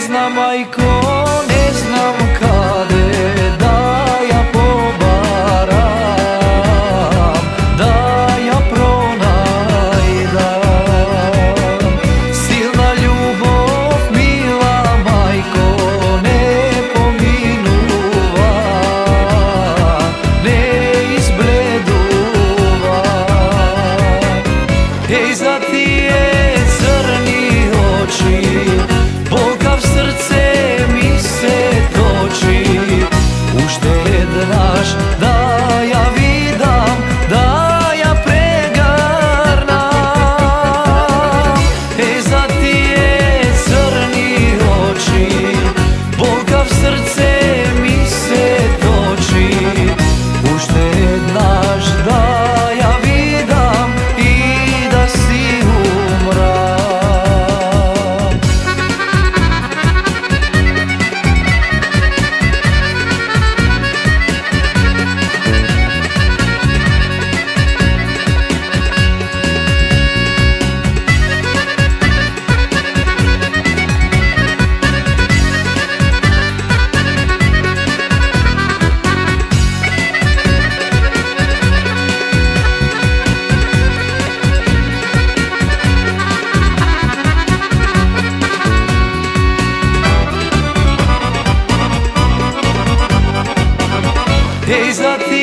znam, majko, ne znam kade da ja pobaram, da ja pronajdam. Silna ljubav, mila majko, ne pominuva, ne izbleduva. Ej, za tije crni oči, Boga v srce mi se toči. Uštednaš da ja vidam, da ja pregarnam. Ej, za tije crni oči, Boga v srce mi se toči. Uštednaš da ja vidam i da si umram. Ej, za